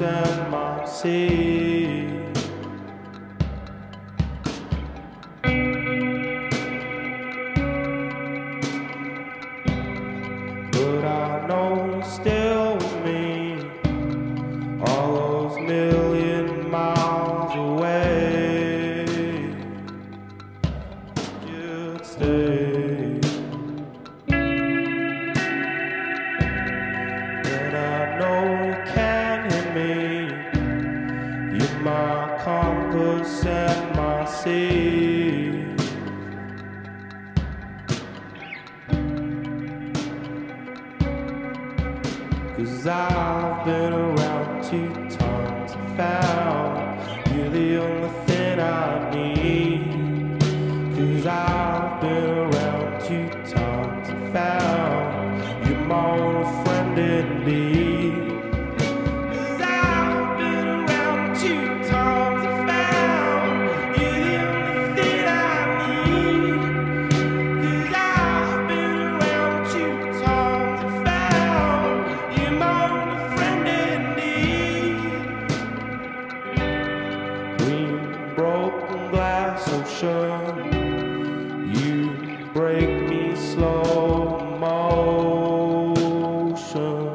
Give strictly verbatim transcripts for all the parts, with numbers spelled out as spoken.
and my sea. But I know you're still with me, all those million miles away. You'd stay. And I know you can hear me. You're my compass and my sea. 'Cause I've been around two times and found you're the only thing I need. 'Cause I've been around two times and found you're my only friend indeed. 'Cause I've been around two times and found you're the only thing I need. 'Cause I've been around two times and found you're my only friend indeed. Green broken glass ocean, you break me slow motion.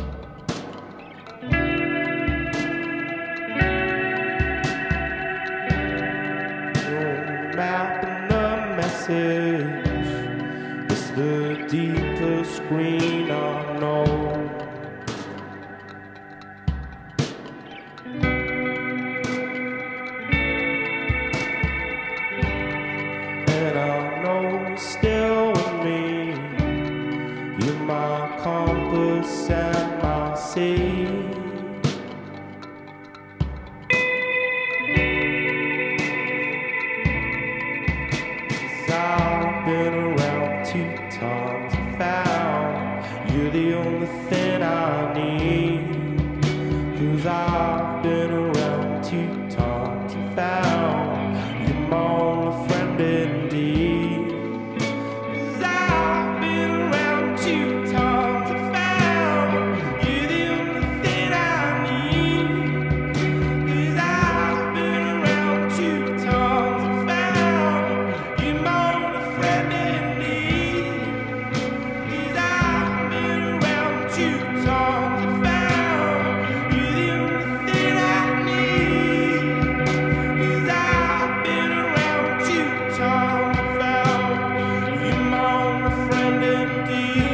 You're mapping the message, it's the deepest green I know. And I know you're still with me, you're my compass and my sea. 'Cause I've been around two times and found you're the only thing I need. 'Cause I've been around two times and found you're my only friend indeed. 'Cause I've been around two times and found you're the only thing I need. 'Cause I've been around two times and found you're my only friend indeed. 'Cause I've been around two times and found you're the only thing I need. 'Cause I've been around two times and found you're my only friend indeed.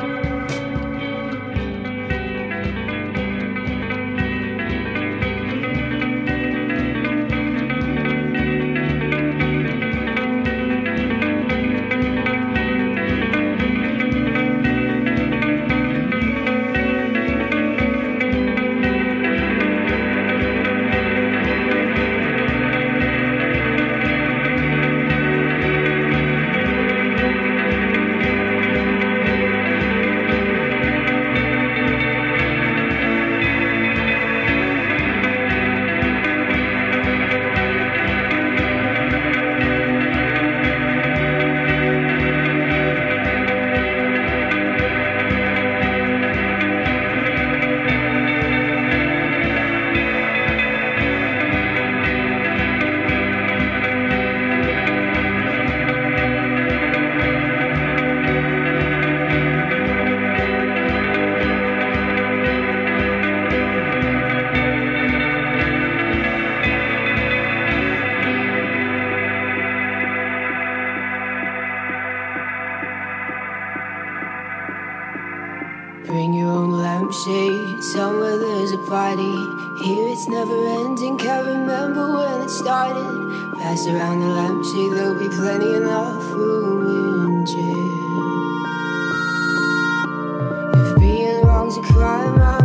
Bring your own lampshade, somewhere there's a party. Here it's never ending, can't remember when it started. Pass around the lampshade, there'll be plenty enough room in jail. If being wrong's a crime, I'm